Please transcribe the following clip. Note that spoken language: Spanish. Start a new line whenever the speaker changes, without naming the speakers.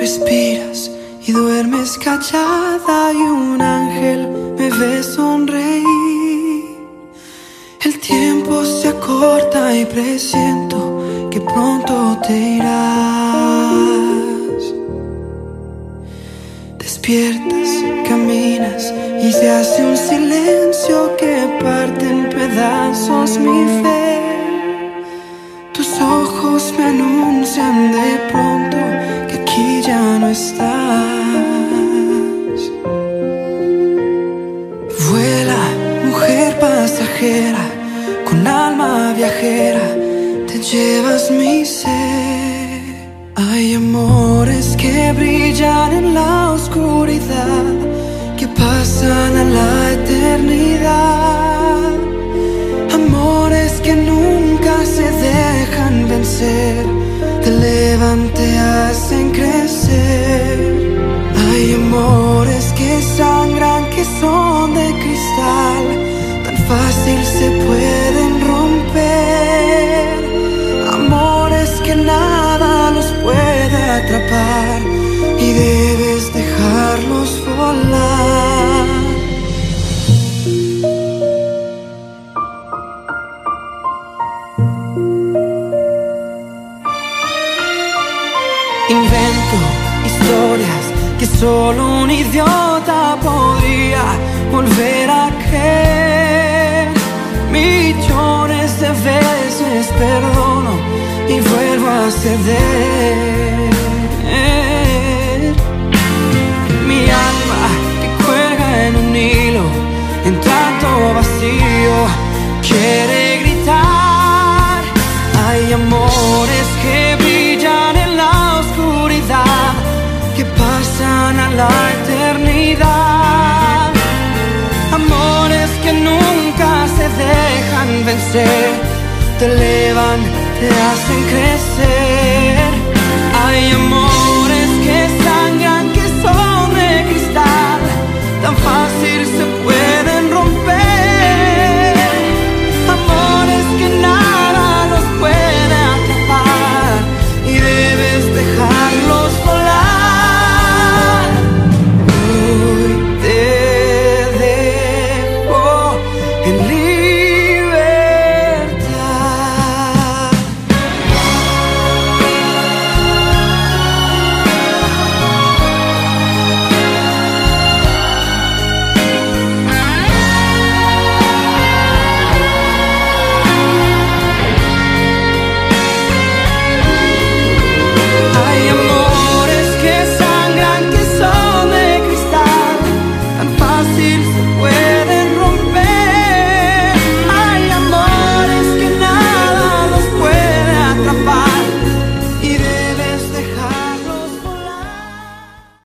Respiras y duermes callada y un ángel me ve sonreír. El tiempo se acorta y presiento que pronto te irás. Despiertas, caminas y se hace un silencio que parte en pedazos mi fe. Tus ojos me anuncian de pronto que aquí ya no estás. Vuela, mujer pasajera, con alma viajera, te llevas mi ser. Hay amores que brillan en la oscuridad, que pasan a la eternidad. Amores que nunca se dejan vencer, te elevan, te hacen crecer. Hay amores que sangran, que son de cristal, tan fácil se pueden romper. Amores que nada los puede atrapar y debes dejarlos volar. Invento historias que solo un idiota podría volver a creer. Millones de veces perdono y vuelvo a ceder. Mi alma que cuelga en un hilo, en tanto vacío, quiere gritar. Hay amores que brillan en la oscuridad, que pasan a la eternidad. Amores que nunca se dejan vencer, te elevan, te hacen crecer.